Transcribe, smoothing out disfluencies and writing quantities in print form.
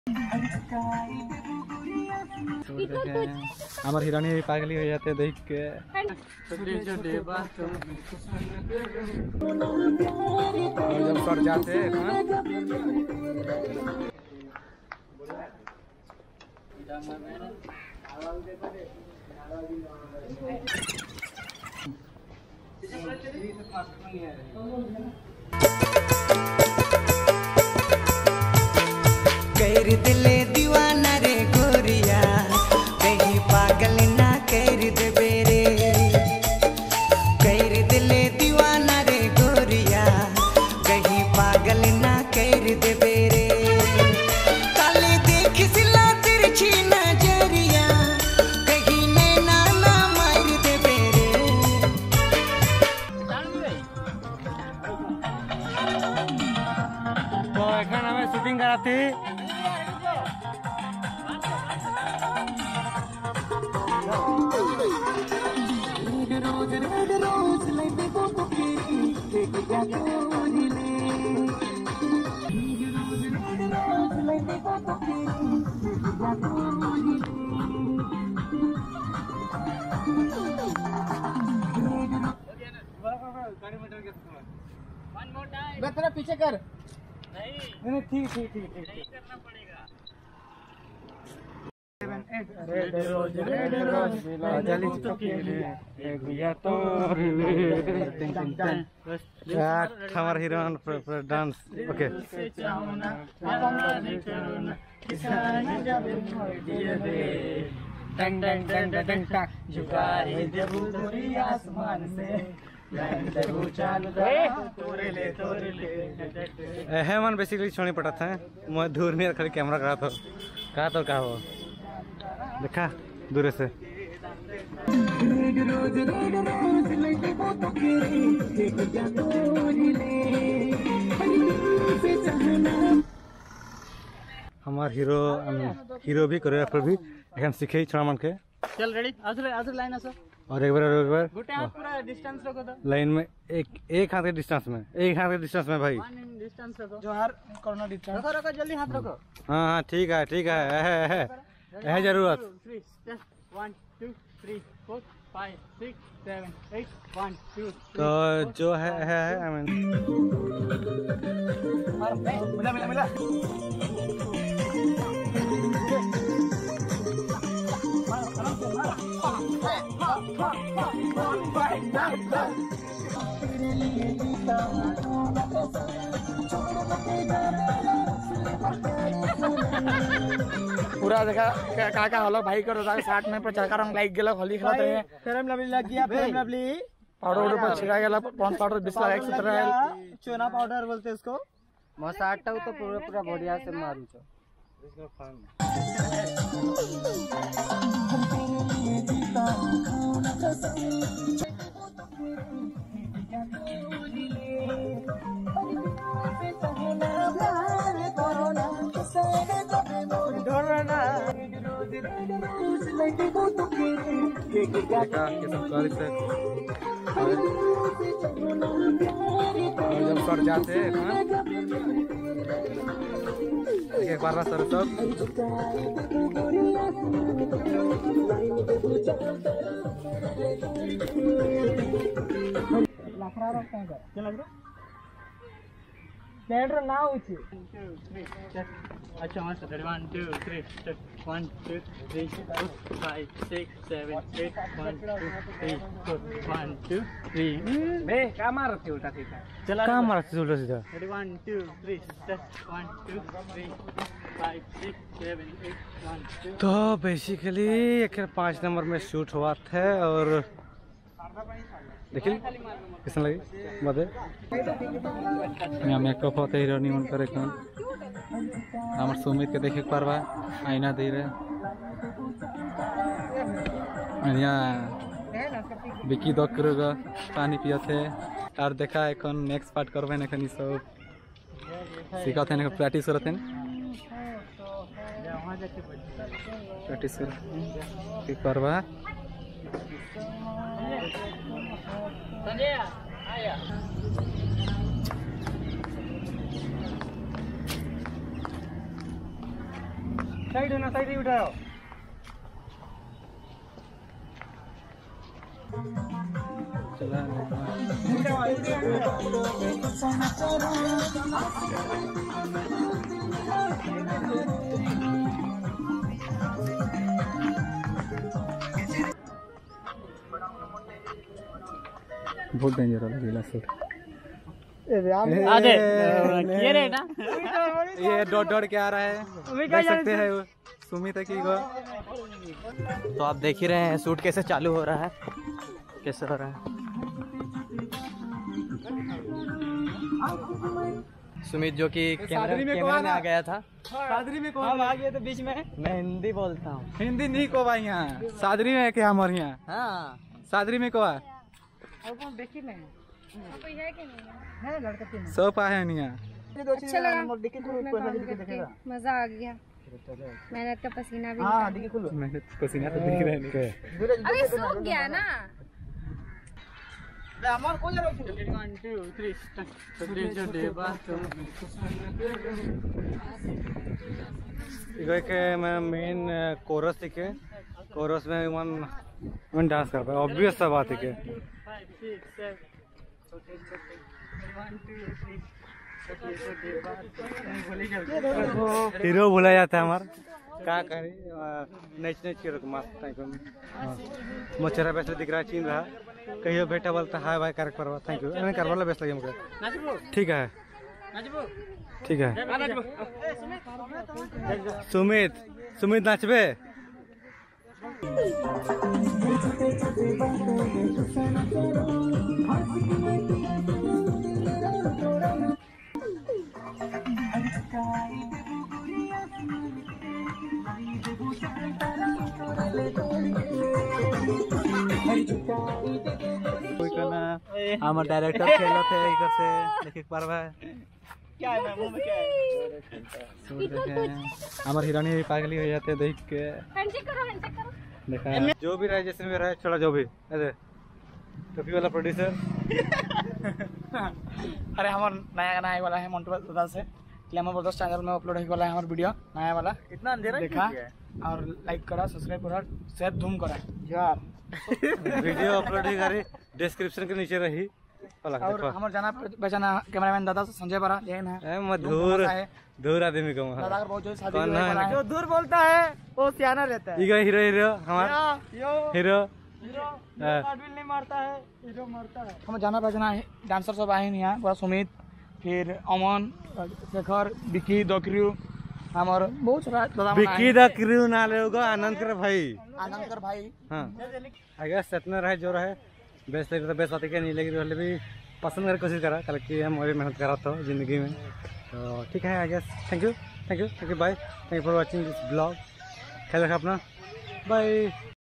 हमारे हिरानी पागली हो जाते देख के। जब सर जाते कर दिले दीवाना रे गोरिया, कहीं पागल ना कर दे बेरे। कर दिले दीवाना रे गोरिया, कहीं पागल ना कर दे बेरे। काले देख सिला तिरछी नजरिया, कहीं नैना ना मार दे बेरे। तो এখন আমি শুটিং করাতে थोड़ा पीछे कर। नहीं ठीक ठीक ठीक ठीक नहीं करना पड़ेगा। रेड रोज जली हमारा हीरोइन डांस ओके। हेमन बेसिकली छोड़ी पड़ा था मैं दूर नहीं खाली कैमरा करा था कहा तो कहा वो देखा दूर से। हमार हीरो भी कोरियोग्राफर भी এখন सीखे छोड़ा मन के। चल रेडी आजू लाइन आसो और एक बार गुटे हाथ पूरा डिस्टेंस रखो तो लाइन में एक हाथ के डिस्टेंस में भाई डिस्टेंस रखो जो हर कोरोना डिस्टेंस रखो जल्दी हाथ रखो। हाँ हाँ ठीक है जरूरत। 1 2 3 4 5 6 7 8 1 2 तो जो है आई मीन मिला पूरा देखा का हलो भाई करो 60 में पर चरका रंग लाइक गेला होली खेलत रहे फेरम लवली लग गया फेरम लवली पाउडर पर छिड़ा गेला पॉन्स पाउडर 20 लगा 117 चोना पाउडर बोलते इसको मैं 60 टा तो पूरा बढ़िया से मारू छ। जब सर जाते एक बार सर सब ना होची 1 2 3 अच्छा मस्त 1 2 3 1 2 3 4 5 6 7 8 1 2 3 4 1 2 3 बे का मारते उल्टा सीधा चला का मारते उल्टा सीधा 1 2 3 1 2 3 5 6 7 8 1 2। तो बेसिकली 5 नंबर में शूट हुआ था और देखिए किसन लगी बदे मेकअप होते हिरोनी मन करे कौन हमार सुमित के देखे पारबा आईना दे रहे बिकी दो करेगा पानी पियाते और देखा এখন नेक्स्ट पार्ट करबे न एखन सब सिखाते न प्रैक्टिस करते हैं प्रैक्टिस कर ठीक करबा संजय आया साइड होना, साइड ही उठाओ। बहुत डेंजर लगेगा शूट। ये डॉट के आ रहा है, देख सकते हैं वो सुमित है कि वो। तो आप देख ही रहे हैं शूट कैसे चालू हो रहा है, कैसे हो रहा है। सुमित जो कि कैमरा में आ गया था। सादरी में कौन हम आ गए तो बीच में। मैं हिंदी बोलता हूँ। हिंदी नहीं को भाई यहाँ सादरी में है क्या हमारे यहाँ? हाँ सादरी में को है देखी नहीं है, लड़का तीन सब आए नहीं यहाँ। अच्छा लगा, मजा आ गया, मेहनत का पसीना भी हाँ देखिए खुलो। मैंने पसीना तो दिख रहा है नहीं। अभी सूख गया ना। हमार कौन जा रहा है? मेन कोरस सीखे, कोरस में मन डांस कर पाए, ऑब्वियस सा बात है कि हीरो बोला जाता है हमारा। क्या करे नच के रख मस्त मच्छरा बेस्ट दिख रहा है, चीन रहा कहियो बेटा बोलता हाय भाई कर करवा, थैंक यू एने करवाला बेस्ट लगे मुझे। ठीक है ठीक है। सुमित सुमित नाचबे। हमारे डायरेक्टर खेलत है इधर से देखे पारबा क्या है मुंह में क्या है? हमारे हिरानी भी पागली हो जाते देख के। हैंडशेक करो, हैंडशेक करो। देखा जो भी रहे जैसे भी रहे छोड़ा जो भी अरे टोपी वाला प्रोड्यूसर। अरे हमार नया गाना आने वाला है मोन्टू दादा से, ग्लैमर ब्रदर्स चैनल में अपलोड होने वाला है हमारा वीडियो नया वाला। इतना अंधेरा देखा और लाइक करा, सब्सक्राइब करा, शेयर धूम करा यार। वीडियो अपलोड ही करे डिस्क्रिप्शन के नीचे रही। और हमारे जाना पहचाना कैमरामैन दादा संजय बरा जैन है। मधुर धूर आदमी को दादा का बहुत जो शादी है, जो दूर बोलता है वो सियाना रहता है। हीरो हीरो हमारा हीरो नहीं मारता है, हीरो मारता है। हम जाना पहचाना डांसर सब आए हैं यहाँ, पूरा सुमित, फिर अमन, शेखर, विकी द क्रू, हमारे बहुत सारा दादा विकी द क्रू ना लेगा आनंद कर भाई, आनंद कर भाई। हाँ आगे सतना रहे जो रहे बेस्ट लगे तो बेस्ट बात है, नहीं लगी तो भी पसंद करके कोशिश करा कल की हम और मेहनत करा था जिंदगी में। तो ठीक है I guess. Thank you bye, thank you for watching this blog. ख्याल रखा अपना, बाय।